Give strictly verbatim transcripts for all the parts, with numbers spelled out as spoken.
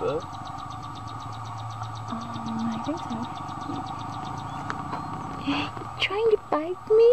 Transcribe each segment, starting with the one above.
fur? Um, I think so. Trying to bite me?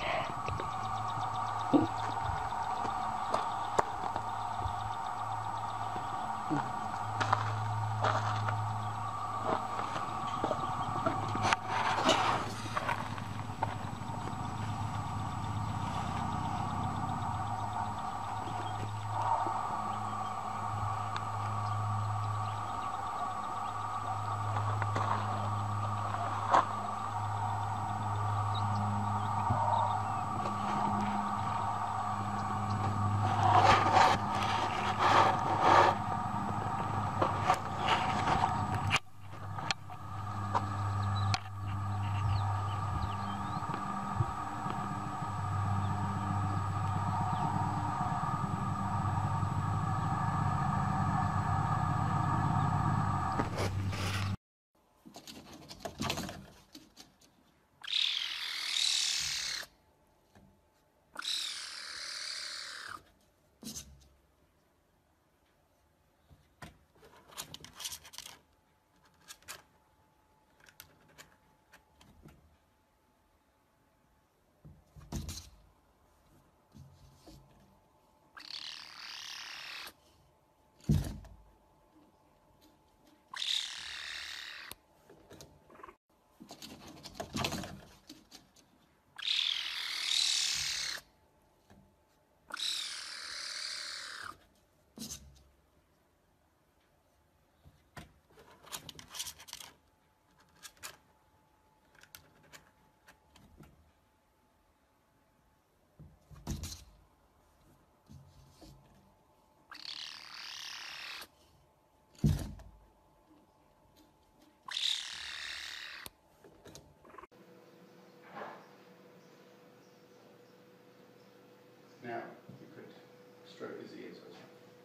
Now you could stroke his ears or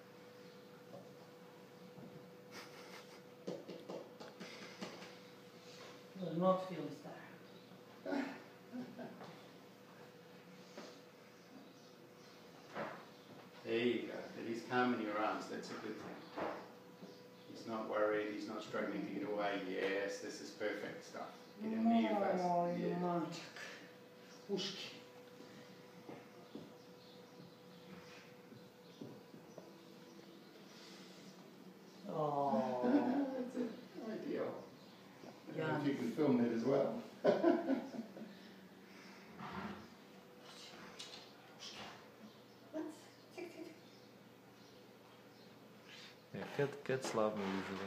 something. Will not feel that. There you go. That he's calm in your arms. That's a good thing. He's not worried. He's not struggling to get away. Yes, this is perfect stuff. Get him near your face. Ой, Yeah. мальчик. Ушки. Oh. That's it. Ideal. I don't know if you can film that as well. Yeah, cat, cats love me usually.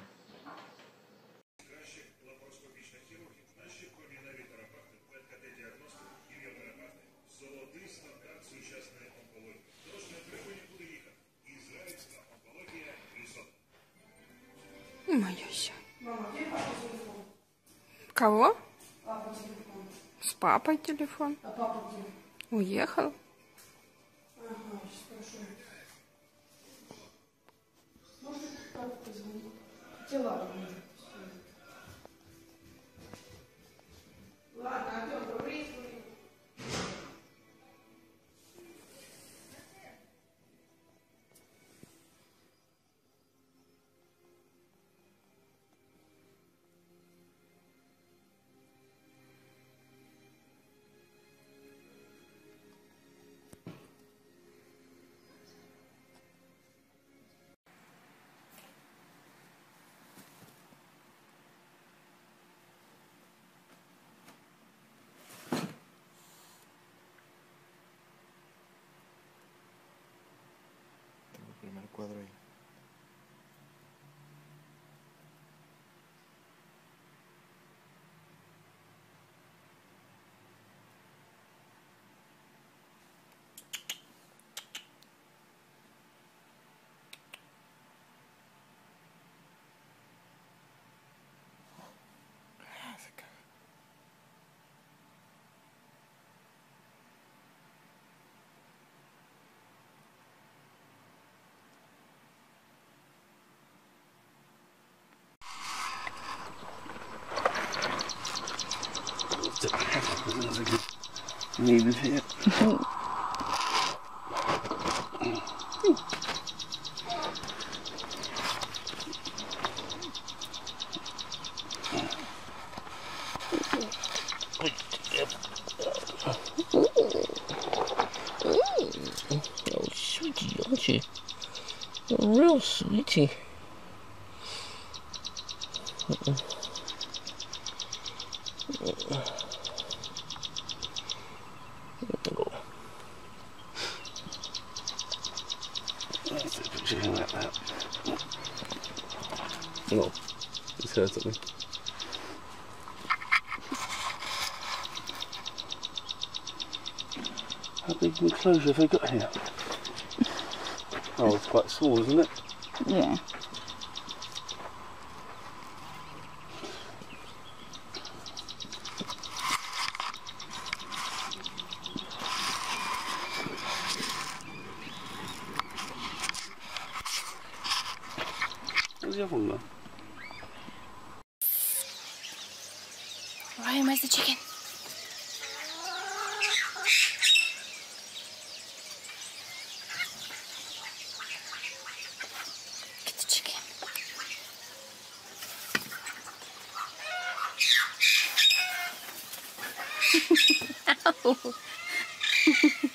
Моя ся. Кого? Папа телефон. С папой телефон. А папа где? Уехал. Ага, сейчас спрошу. Может, папа позвонит? Хотя ладно, может. Ладно, Артем, говори, говори. Tengo el primer cuadro ahí. Ah, se caga. Leave it here. Oh, sweetie. Uh-uh. Uh-uh. Let's put your hand like that. No, it's hurt at me. How big enclosure have they got here? Oh, it's quite small, isn't it? Yeah. Where's the other one, though? Ryan, where's the chicken? Get the chicken. Ow.